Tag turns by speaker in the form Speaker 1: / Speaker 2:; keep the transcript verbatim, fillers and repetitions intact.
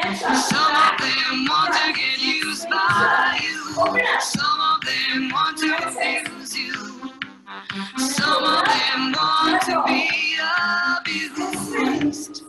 Speaker 1: Some of them want to get used by you. Some of them want to confuse you. Some of them want to be abused.